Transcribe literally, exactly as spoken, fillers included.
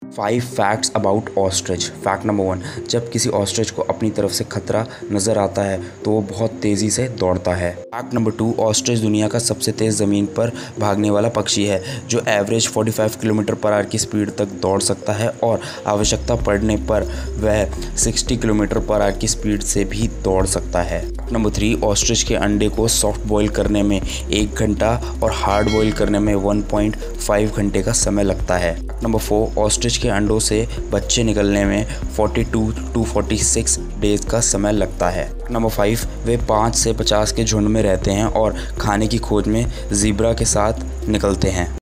Five facts about ostrich. Fact number one, जब किसी ostrich को अपनी तरफ से खतरा नज़र आता है तो वो बहुत तेज़ी से दौड़ता है। फैक्ट नंबर टू, ऑस्ट्रिच दुनिया का सबसे तेज़ ज़मीन पर भागने वाला पक्षी है, जो एवरेज पैंतालीस किलोमीटर पर आवर की स्पीड तक दौड़ सकता है और आवश्यकता पड़ने पर वह साठ किलोमीटर पर आवर की स्पीड से भी दौड़ सकता है। फैक्ट नंबर थ्री, ऑस्ट्रिच के अंडे को सॉफ्ट बॉयल करने में एक घंटा और हार्ड बॉयल करने में वन पॉइंट फाइव घंटे का समय लगता है। फैक्ट नंबर फोर, ऑस्ट्रिच के अंडों से बच्चे निकलने में बयालीस टू छियालीस डेज का समय लगता है। नंबर फाइव, वे पाँच से पचास के झुंड में रहते हैं और खाने की खोज में ज़ीब्रा के साथ निकलते हैं।